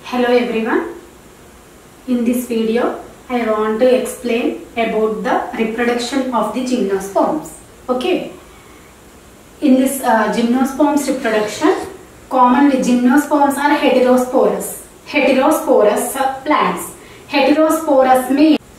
Hello everyone. In this video, I want to explain about the reproduction of the gymnosperms. Okay. In this gymnosperms reproduction, commonly gymnosperms are heterosporous. Heterosporous plants. Heterosporous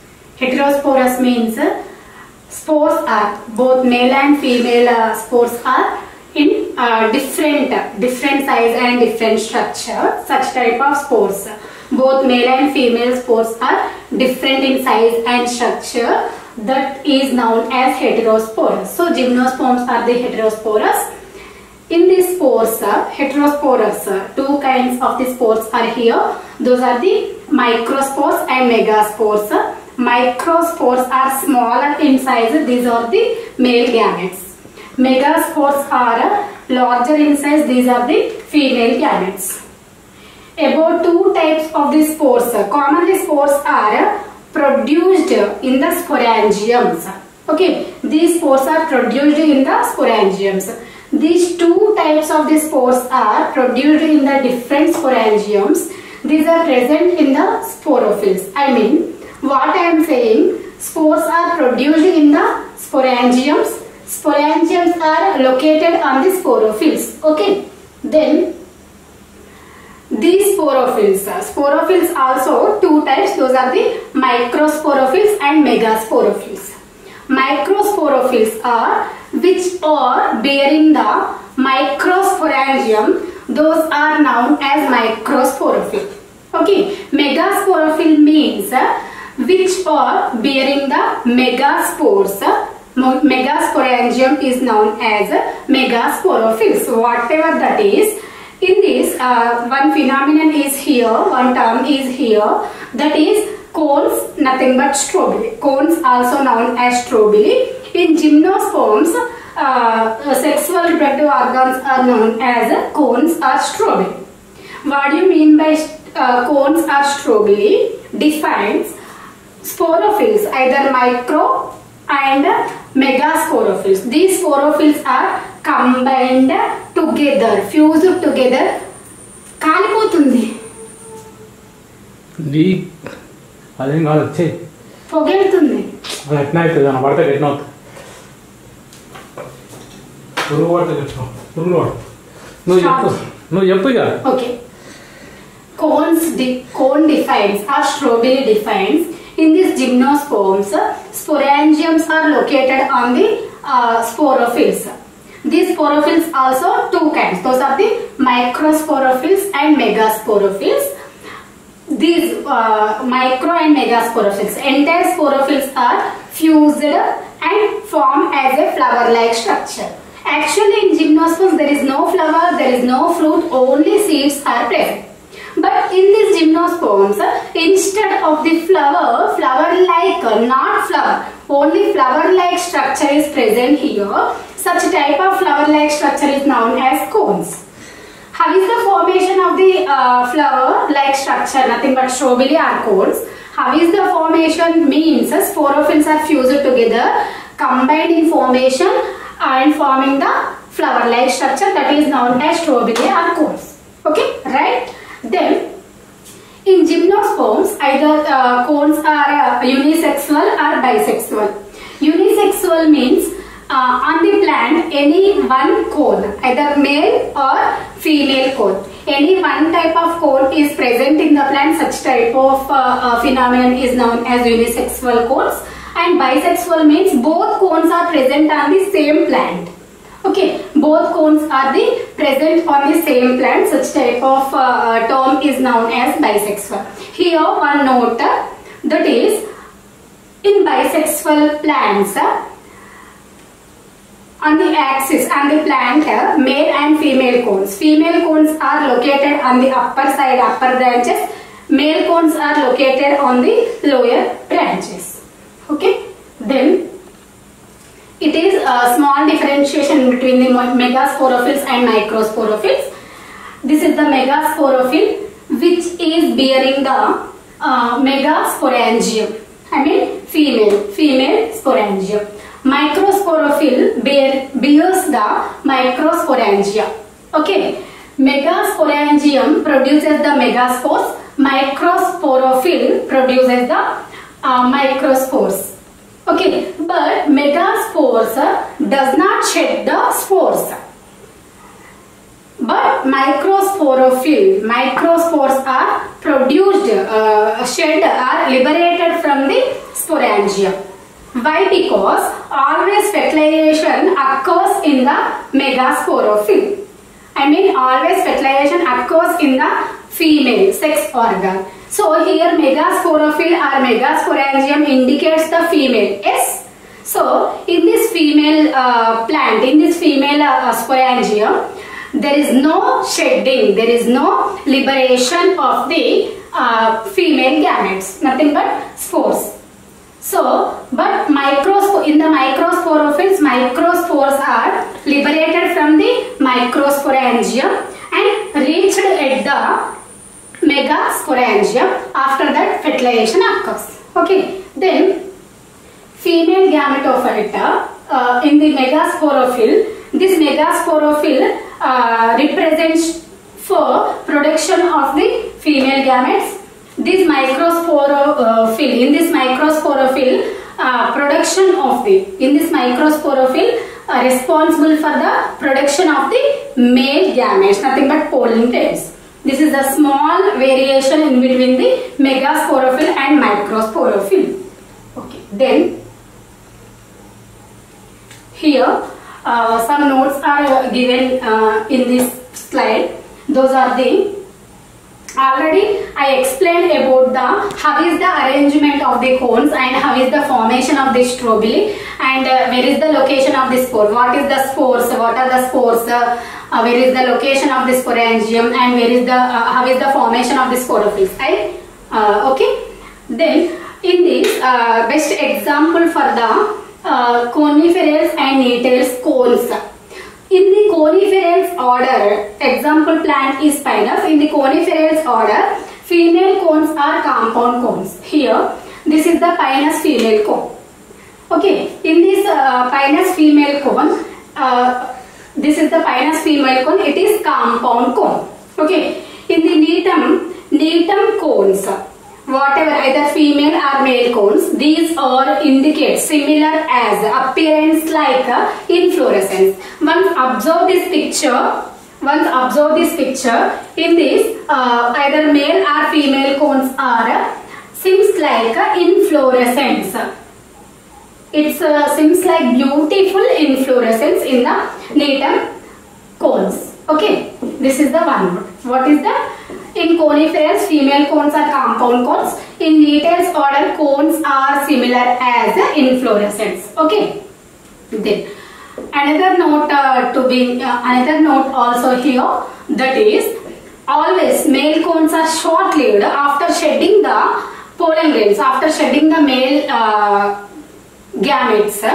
means spores are both male and female spores are in different size and different structure. Such type of spores, both male and female spores are different in size and structure. That is known as heterosporous. So gymnosperms are the heterosporous. In these spores, heterosporous, two kinds of the spores are here. Those are the microspores and megaspores. Microspores are smaller in size. These are the male gametes. Megaspores are larger in size. These are the female gametes. About two types of the spores. Commonly spores are produced in the sporangiums. Okay, these spores are produced in the sporangiums. These two types of the spores are produced in the different sporangiums. These are present in the sporophylls. I mean, what I am saying, spores are produced in the sporangiums. Sporangiums are located on the sporophylls. Okay, then these sporophylls also two types. Those are the microsporophylls and megasporophylls. Microsporophylls are which are bearing the microsporangium. Those are known as microsporophyll. Okay, megasporophyll means which are bearing the megaspores. Megasporangium is known as megasporophylls. So whatever that is, in this one phenomenon is here, one term is here, that is cones, nothing but strobili. Cones also known as strobili. In gymnosperms, sexual reproductive organs are known as cones or strobili. What do you mean by cones or strobili? Defines sporophylls, either micro and megasporophylls. These sporophylls are combined together, fused together. కాలిపోతుంది అదేం కాదు వచ్చే పొగెడుతుంది. అది ఎట్లా అవుతుంది అన్న పడితే ఎట్లా అవుతుంది పురుగు పడితే పురుగులు పడు నువ్వు చెప్పు ఇక. Okay, cone defines or strobili defines. In these gymnosperms, sporangiums are located on the sporophylls. These sporophylls also two kinds. Those are the microsporophylls and megasporophylls. These micro and megasporophylls, entire sporophylls are fused and form as a flower-like structure. Actually, in gymnosperms, there is no flower, there is no fruit, only seeds are present. But in these gymnosperms, instead of the flower-like, not flower, only flower-like structure is present here. Such type of flower-like structure is known as cones. How is the formation of the flower-like structure? Nothing but strobili or cones. How is the formation? Means sporophylls are fused together, combined in formation and forming the flower-like structure, that is known as strobili or cones. Okay, right? Then in gymnosperms, either cones are unisexual or bisexual. Unisexual means on the plant any one cone, either male or female cone, any one type of cone is present in the plant. Such type of phenomenon is known as unisexual cones. And bisexual means both cones are present on the same plant. Okay, both cones are present on the same plant. Such type of term is known as bisexual. Here one note, that is in bisexual plants, on the axis and the plant, male and female cones. Female cones are located on the upper side, upper branches. Male cones are located on the lower branches. Okay, then it is a small differentiation between the megasporophylls and microsporophylls. This is the megasporophyll, which is bearing the megasporangium. I mean female sporangium. Microsporophyll bears the microsporangia. Okay, Megasporangium produces the megaspores. Microsporophyll produces the microspores. Okay, but megaspores does not shed the spores. But microspores are produced, shed, are liberated from the sporangium. Why? Because always fertilization occurs in the megasporophyll. I mean, always fertilization occurs in the female sex organ. So here megasporophyll or megasporangium indicates the female. Yes. So in this female plant, in this female sporangium, there is no shedding, there is no liberation of the female gametes, nothing but spores. So, but in the microsporophylls, microspores are liberated from the microsporangium and reached at the megasporangium. After that, fertilization occurs. Okay, then female gametophyte in the megasporophyll. This megasporophyll represents for production of the female gametes. This microsporophyll, in this microsporophyll, production of the, in this microsporophyll responsible for the production of the male gametes, nothing but pollen tails. This is a small variation in between the megasporophyll and microsporophyll. Okay, then here some notes are given in this slide. Those are the, already I explained about the how is the arrangement of the cones and how is the formation of the strobili and where is the location of the spore, what is the spores, what are the spores, where is the location of the sporangium and where is the how is the formation of the sporophylls. Okay, then in this best example for the coniferous and natals cones. In the coniferous order, example plant is Pinus. In the coniferous order, female cones are compound cones. Here, this is the Pinus female cone. Okay, in this Pinus female cone, this is the Pinus female cone. It is compound cone. Okay, in the Netum cones, whatever either female or male cones, these are indicate similar as appearance like inflorescence. Once observe this picture, in this either male or female cones are seems like inflorescence. It seems like beautiful inflorescence in the Netum cones. Okay, this is the one word. What is that? In coniferous, female cones are compound cones. In Nettles order, cones are similar as inflorescence. Okay. Then another note another note also here, that is always male cones are short-lived after shedding the pollen grains, after shedding the male gametes.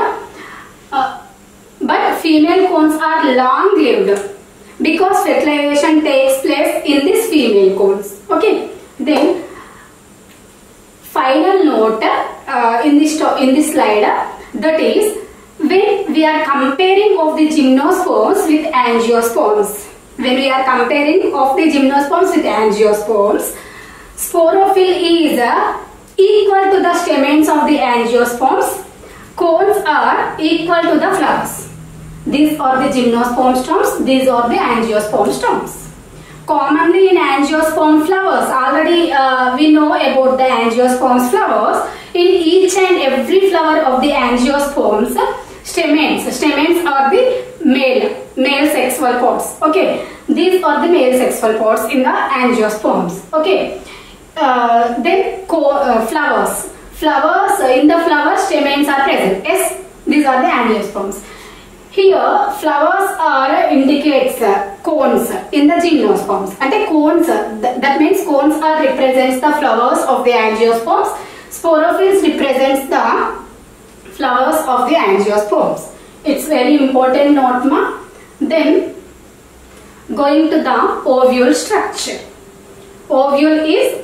But female cones are long-lived, because fertilization takes place in this female cones. Okay. Then final note in this slide, that is when we are comparing of the gymnosperms with angiosperms. When we are comparing of the gymnosperms with angiosperms, sporophyll is equal to the stamens of the angiosperms. Cones are equal to the flowers. These are the gymnosperm stems, these are the angiosperm stems. Commonly in angiosperm flowers, already we know about the angiosperm flowers. In each and every flower of the angiosperms, stamens are the male sexual pods. Okay, these are the male sexual pods in the angiosperms. Okay, then flowers in the flower stamens are present. Yes, these are the angiosperms. Here flowers are indicates cones in the gymnosperms. And the cones, that means cones are represents the flowers of the angiosperms. Sporophylls represents the flowers of the angiosperms. It's very important note, ma. Then going to the ovule structure. Ovule is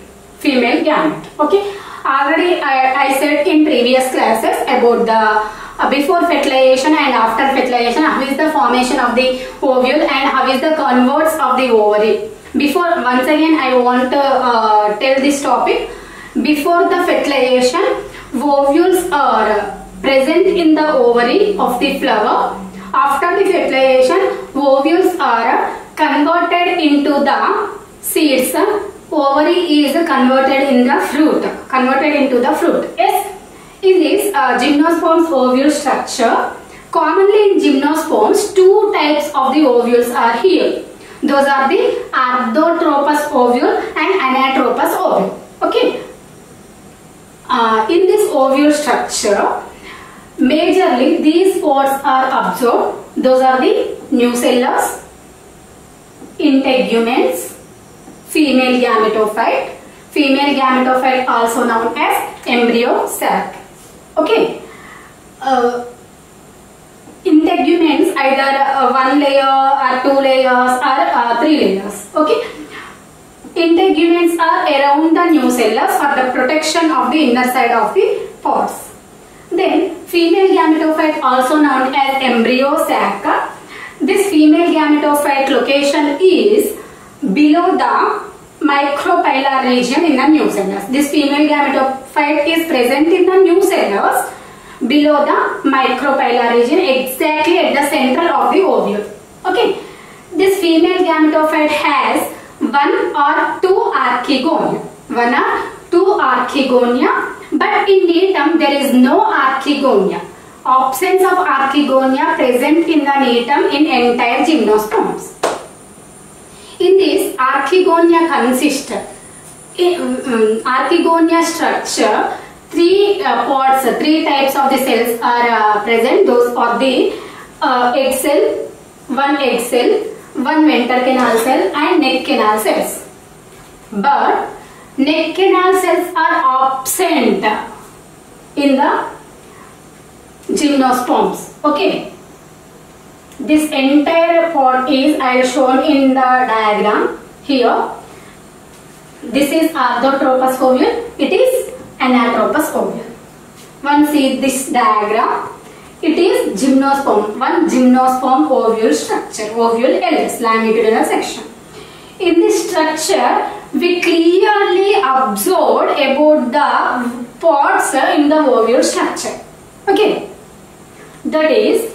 female gamete. Okay. Already I said in previous classes about the before fertilization and after fertilization, how is the formation of the ovule and how is the converts of the ovary. Before, once again I want to tell this topic. Before the fertilization, ovules are present in the ovary of the flower. After the fertilization, ovules are converted into the seeds. Ovary is converted in the fruit. Yes. In this gymnosperms ovule structure, commonly in gymnosperms, two types of the ovules are here. Those are the arthotropous ovule and anatropous ovule. Okay. In this ovule structure, majorly these pods are absorbed. Those are the nucellus, integuments, female gametophyte. Female gametophyte also known as embryo sac. Okay. Integuments either one layer or two layers or three layers. Okay. Integuments are around the nucellus for the protection of the inner side of the pods. Then female gametophyte also known as embryo sac. This female gametophyte location is below the micropylar region in the nucellus. This female gametophyte is present in the nucellus below the micropylar region, exactly at the center of the ovule. Okay. This female gametophyte has one or two archegonia. But in natum there is no archegonia. Absence of archegonia present in the natum in entire gymnosperms. In this, archegonia consists archegonia structure. Three pods, three types of the cells are present. Those are the egg cell, one ventral canal cell and neck canal cells. But neck canal cells are absent in the gymnosperms. Okay. This entire pod is shown in the diagram here. This is arthotropous ovule. It is anatropous ovule. One see this diagram. It is gymnosperm. One gymnosperm ovule structure. Ovule LS, longitudinal section. In this structure, we clearly observed about the pods in the ovule structure. Okay. That is,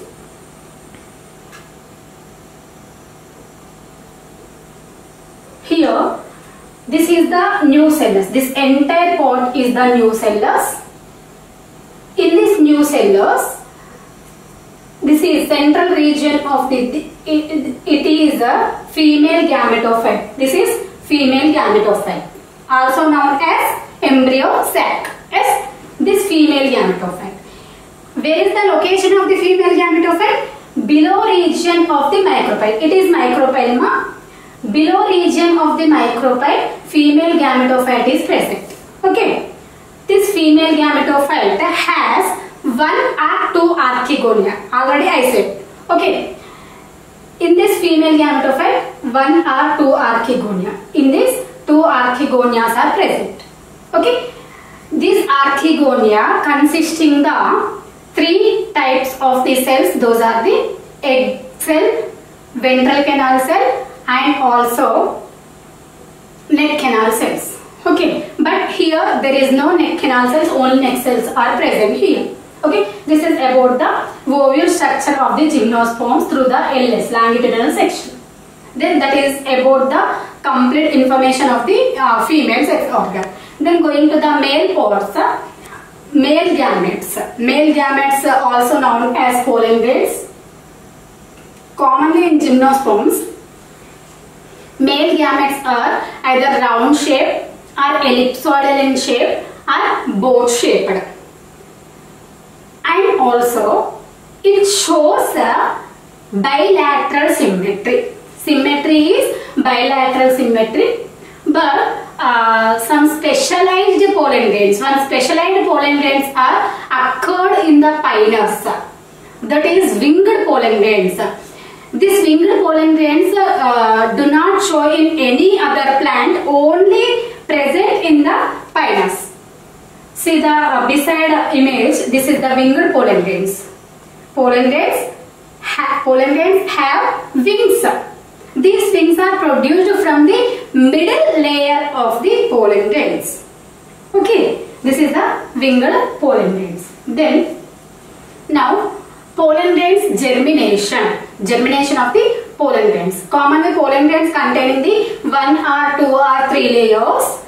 here, this is the nucellus. This entire pod is the nucellus. In this nucellus, this is central region of the, it is a female gametophyte. This is female gametophyte, also known as embryo sac. Yes, this female gametophyte. Where is the location of the female gametophyte? Below region of the micropyle. It is micropyle. Below region of the micropyle, female gametophyte is present. Okay. This female gametophyte has one or two archegonia. Already I said. Okay. In this female gametophyte, one or two archegonia. In this, two archegonias are present. Okay. These archegonia consisting the three types of the cells. Those are the egg cell, ventral canal cell and also neck canal cells. Okay, but here there is no neck canal cells, only neck cells are present here. Okay, this is about the ovule structure of the gymnosperms through the LS, longitudinal section. Then that is about the complete information of the female sex organ. Then going to the male pods, male gametes. Male gametes are also known as pollen grains. Commonly in gymnosperms, male gametes are either round shaped or ellipsoidal in shape or boat shaped. And also it shows a bilateral symmetry. Symmetry is bilateral symmetry, but some specialized pollen grains. One specialized pollen grains are occurred in the pinus. That is winged pollen grains. These winged pollen grains do not show in any other plant, only present in the pinus. See the beside image, this is the winged pollen grains. pollen grains have wings. These wings are produced from the middle layer of the pollen grains. Okay, this is the winged pollen grains. Then, now pollen grains germination. Germination of the pollen grains. Commonly pollen grains containing the 1 or 2 or 3 layers.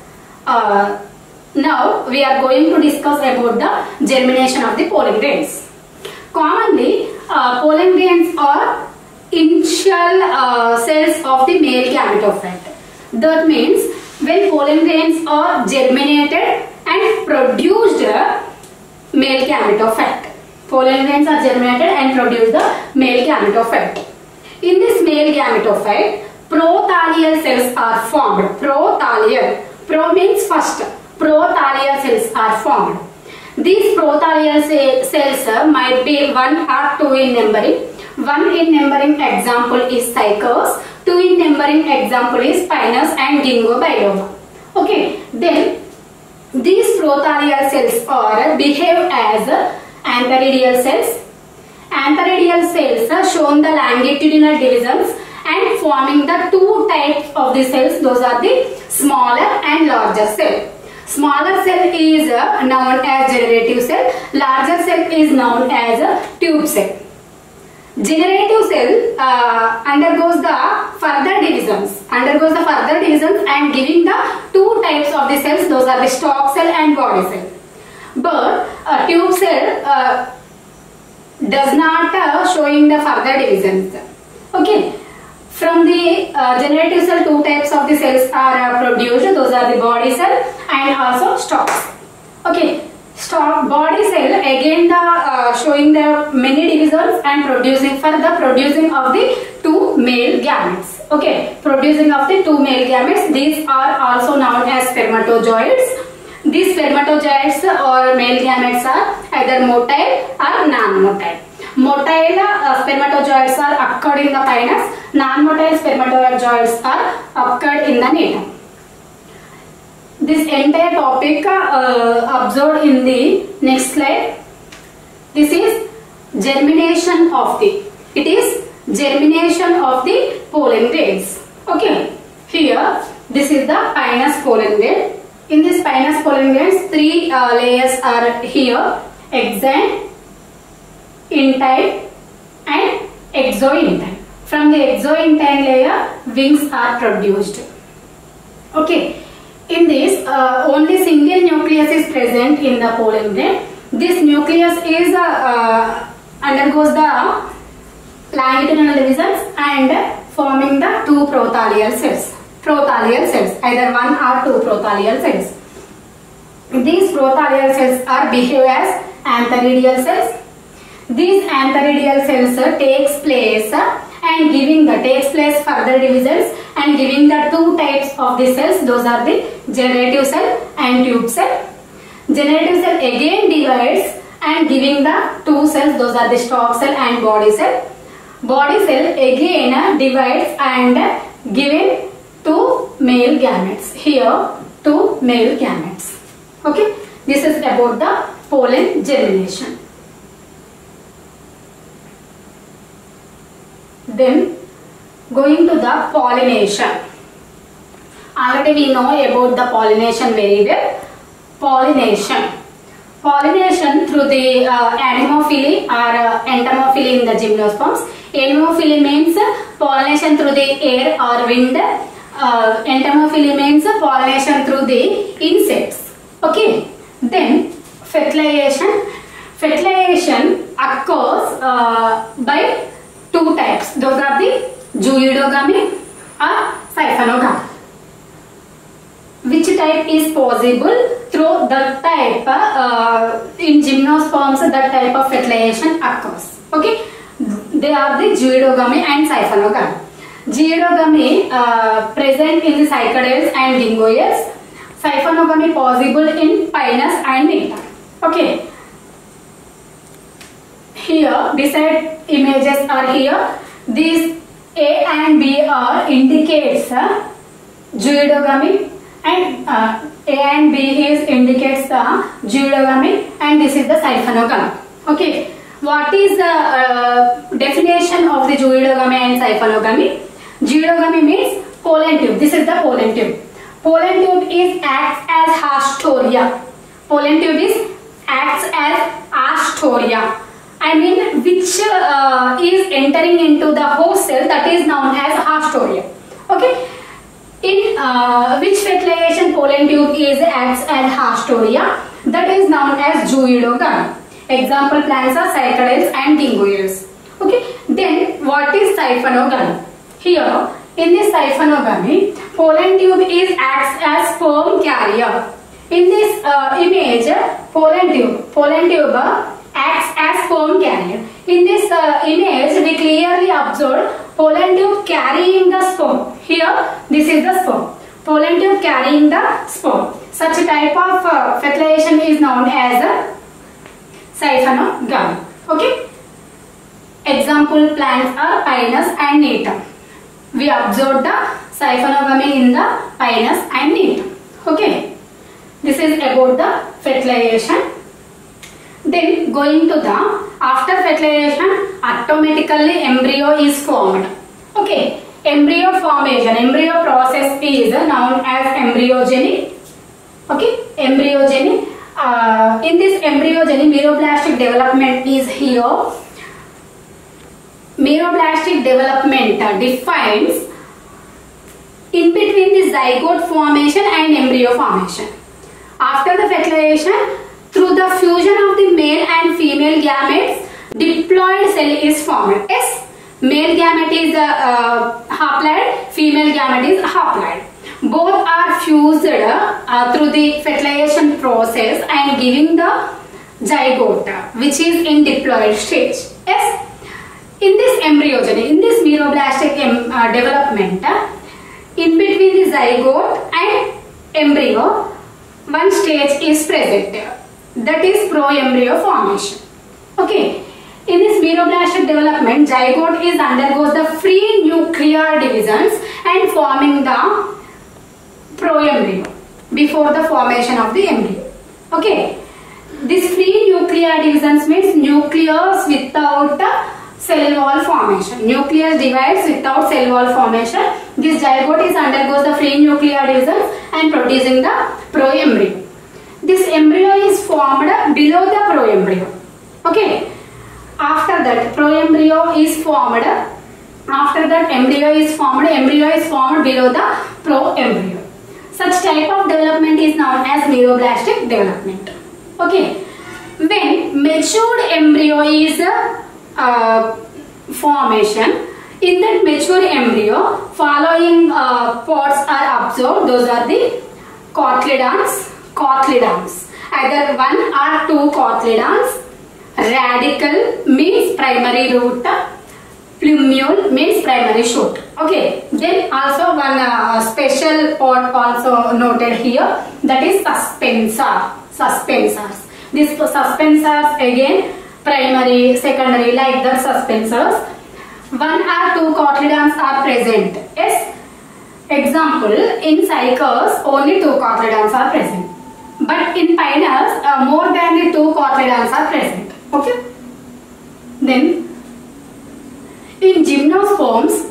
Now we are going to discuss about the germination of the pollen grains. Commonly pollen grains are initial cells of the male gametophyte. That means when pollen grains are germinated and produced male gametophyte. Pollen grains are germinated and produce the male gametophyte. In this male gametophyte, prothalial cells are formed. Prothalial. Pro means first. Prothalial cells are formed. These prothalial cells might be 1 or 2 in numbering. 1 in numbering example is Cycas. 2 in numbering example is Pinus and Ginkgo biloba. Okay. Then these prothalial cells are behave as antheradial cells. Antheradial cells are shown the longitudinal divisions and forming the 2 types of the cells. Those are the smaller and larger cell. Smaller cell is known as generative cell. Larger cell is known as tube cell. Generative cell undergoes the further divisions. And giving the 2 types of the cells. Those are the stalk cell and body cell. But tube cell does not showing the further divisions. Okay. From the generative cell, 2 types of the cells are produced. Those are the body cell and also stalks. Okay. Stalk body cell again the showing the many divisions and producing for the producing of the 2 male gametes. Okay. Producing of the 2 male gametes. These are also known as spermatozoids. These spermatozoids or male gametes are either motile or non-motile. Motile spermatozoids are occurred in the pinus. Non-motile spermatozoids are occurred in the natum. This entire topic observed in the next slide. This is germination of the. It is germination of the pollen grains. Okay. Here, this is the pinus pollen grain. In this pinus pollen grains, 3 layers are here: exant, intine, and exointine. From the exointine layer, wings are produced. Okay. In this, only single nucleus is present in the pollen grain. This nucleus is undergoes the longitudinal divisions and forming the 2 prothalial cells. Either 1 or 2 prothalial cells. These prothalial cells are behave as antheradial cells. These antheradial cells takes place further divisions and giving the 2 types of the cells. Those are the generative cell and tube cell. Generative cell again divides and giving the 2 cells. Those are the stalk cell and body cell. Body cell again divides and giving 2 male gametes. Here 2 male gametes. Okay. This is about the pollen germination. Then going to the pollination. Already we know about the pollination very well. Pollination through the anemophily or entomophily in the gymnosperms. Anemophily means pollination through the air or wind. Entomophily means pollination through the insects. Okay. Then fertilization. Fertilization occurs by 2 types. Those are the zooidogamy or siphonogamy. Which type is possible? Through the type in gymnosperms, that type of fertilization occurs. Okay, they are the zooidogamy and siphonogamy. Zooidogamy present in the cycadales and gingoids. Siphonogamy possible in pinus and nectar. Okay. Here, beside images are here. These A and B are indicates zooidogamy, and A and B is indicates the zooidogamy, and this is the siphonogamy. Okay. what is the definition of the zoidogamy and siphonogamy? Zoidogamy means pollen tube. This is the pollen tube. Pollen tube acts as hastoria. Pollen tube acts as hastoria. I mean, which is entering into the host cell, that is known as hastoria. Okay. In which fertilization pollen tube acts as hastoria, that is known as zoidogamy. Example plants are cycadales and dingoids. Okay. Then what is siphonogamy? Here in this siphonogamy, pollen tube acts as sperm carrier. In this image, pollen tube acts as sperm carrier. In this image, we clearly observe pollen tube carrying the sperm. Here, this is the sperm. Pollen tube carrying the sperm. Such a type of fertilization is known as siphonogamy. Okay. Example plants are Pinus and Neem. We observed the siphonogamy in the Pinus and Neem. Okay. This is about the fertilization. Then going to the after fertilization, automatically embryo is formed. Okay. Embryo formation, embryo process is known as embryogeny. Okay. Embryogeny. In this embryogeny, meroblastic development is here. Meroblastic development defines in between the zygote formation and embryo formation. After the fertilization, through the fusion of the male and female gametes, diploid cell is formed. Yes, male gamete is haploid, female gamete is haploid. Both are fused through the fertilization process and giving the zygote, which is in diploid stage. Yes. In this embryogeny, in this meroblastic development, in between the zygote and embryo, one stage is present. That is pro-embryo formation. Okay. In this meroblastic development, zygote undergoes the free nuclear divisions and forming the pro-embryo before the formation of the embryo. Okay. This free nuclear divisions means nucleus without cell wall formation. Nucleus divides without cell wall formation. This zygote undergoes the free nuclear divisions and producing the pro-embryo. This embryo is formed below the pro-embryo. Okay. After that, pro-embryo is formed. After that, embryo is formed below the pro-embryo. Such type of development is known as meroblastic development. Okay. When matured embryo is formation, in that mature embryo, following pods are observed. Those are the cotyledons. Either one or two cotyledons. Radicle means primary root. Plumule means primary shoot. Okay. Then also one special pod also noted here, that is suspensors. These suspensors again primary, secondary, like that suspensors. One or two cotyledons are present. Yes. Example, in cycas only two cotyledons are present. But in Pinus, more than the two cotyledons are present. Okay. Then, in gymnosperms,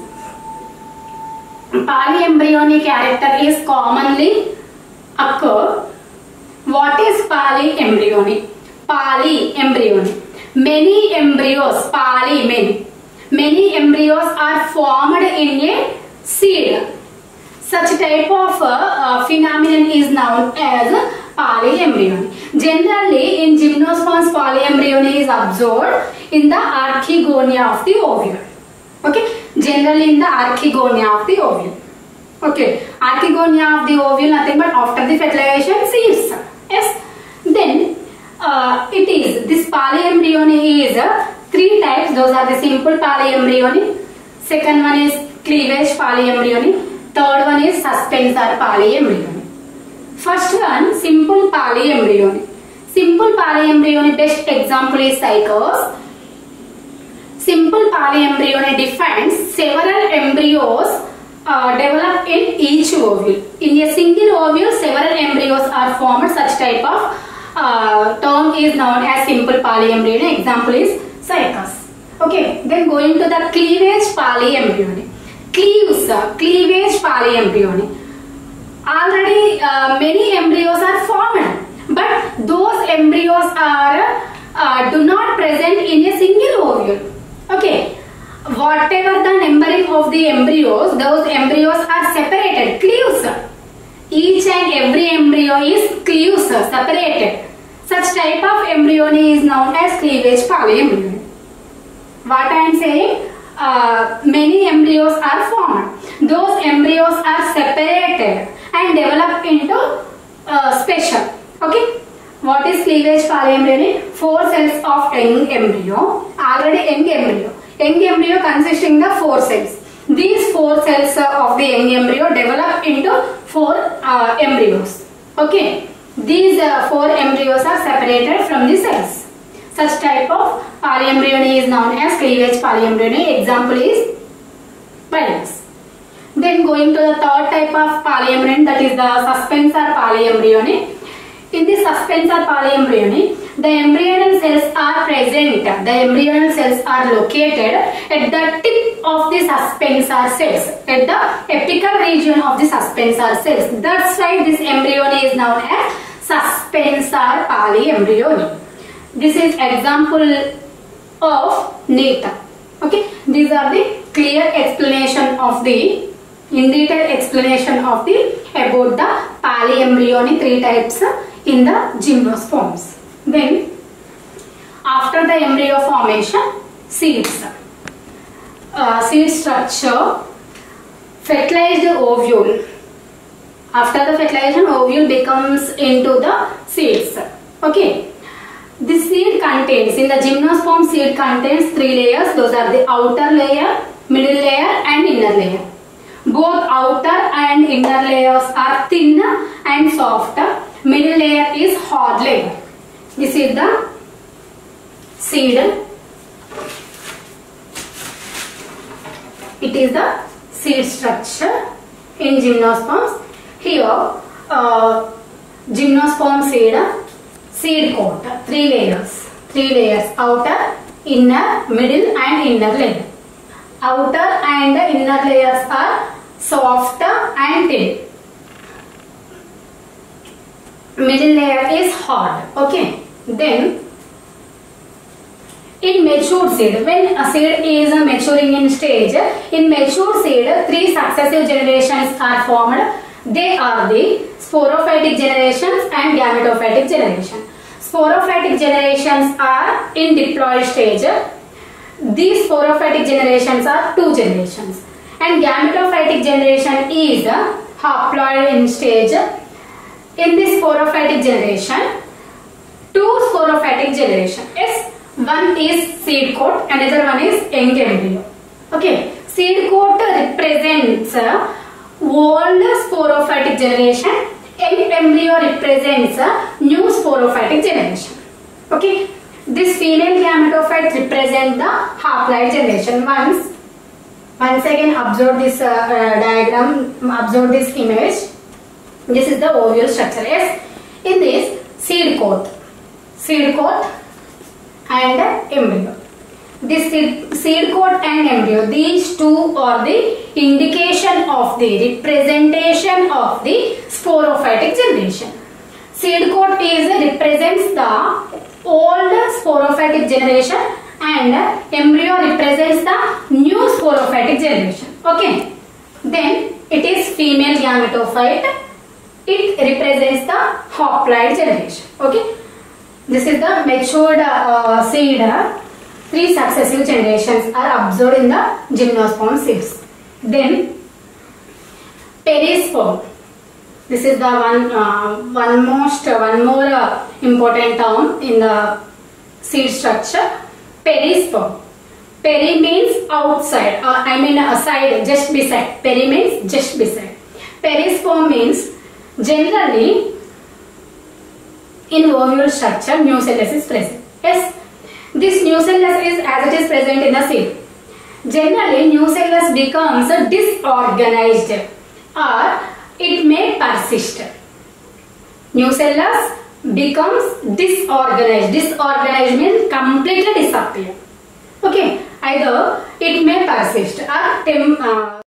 polyembryonic character is commonly occur. What is polyembryony? Polyembryony. Many embryos, many embryos are formed in a seed. Such type of phenomenon is known as polyembryony. Generally, in gymnosperms, polyembryony is observed in the archegonia of the ovule. Okay, generally in the archegonia of the ovule. Okay, archegonia of the ovule, nothing but after the fertilization seeds. Yes. Then this polyembryony is three types. Those are the simple polyembryony. Second one is cleavage polyembryony. Third one is suspensor polyembryony. First one, simple polyembryony. Simple polyembryony, best example is cycas. Simple polyembryony defines several embryos develop in each ovule. In a single ovule, several embryos are formed. Such type of term is known as simple polyembryony. Example is Zygotes. Okay, then going to the cleavage polyembryony. Cleavage polyembryony. Already many embryos are formed, but those embryos are do not present in a single ovule. Okay, whatever the numbering of the embryos, those embryos are separated, cleaves. Each and every embryo is cleaves, separated. Such type of embryony is known as cleavage polyembryony. What I am saying, many embryos are formed. Those embryos are separated and develop into special. Okay. What is cleavage polyembryony? 4 cells of young embryo. Already young embryo. Young embryo consisting of 4 cells. These 4 cells of the young embryo develop into 4 embryos. Okay. These 4 embryos are separated from the cells. Such type of polyembryony is known as cleavage polyembryony. Example is Pilus. Then going to the third type of polyembryony, that is the suspensor polyembryony. In the suspensor polyembryony, the embryonal cells are present. The embryonal cells are located at the tip of the suspensor cells, at the apical region of the suspensor cells. That's why this embryony is known as suspensor polyembryony. This is example of NEET. Okay, these are the clear explanation of the in detail explanation of the about the polyembryony 3 types in the gymnosperms. Then after the embryo formation, seeds, seed structure, fertilized ovule. After the fertilization, ovule becomes into the seeds. Okay. The seed contains, in the gymnosperm seed contains 3 layers. Those are the outer layer, middle layer and inner layer. Both outer and inner layers are thin and soft. Middle layer is hard layer. This is the seed. It is the seed structure in gymnosperms. Here, gymnosperm seed coat, 3 layers. 3 layers, outer, inner, middle and inner layer. Outer and inner layers are soft and thin. Middle layer is hard. Okay. Then in matured seed, when a seed is maturing in stage, in matured seed 3 successive generations are formed. They are the sporophytic generations and gametophytic generation. Sporophytic generations are in diploid stage. These sporophytic generations are 2 generations. And gametophytic generation is haploid in stage. In this sporophytic generation, 2 sporophytic generation. Yes, one is seed coat, another one is young embryo. Okay, seed coat represents old sporophytic generation. Young embryo represents new sporophytic generation. Okay, this female gametophyte represents the haploid generation. Once again observe this diagram, observe this image. This is the ovule structure. Yes, in this seed coat and embryo. This seed coat and embryo, these 2 are the indication of the representation of the sporophytic generation. Seed coat represents the old sporophytic generation and embryo represents the new sporophytic generation. Okay. Then it is female gametophyte. It represents the haploid generation. Okay. This is the matured seed. 3 successive generations are observed in the gymnosperm seeds. Then perisperm. This is the one more important term in the seed structure. Perisperm. Peri means outside. I mean side, just beside. Peri means just beside. Perisperm means generally in ovule structure nucellus is present. Yes. This nucellus is as it is present in the seed. Generally, nucellus becomes disorganized or it may persist. Nucellus becomes disorganized. Disorganized means completely disappear. Okay, either it may persist or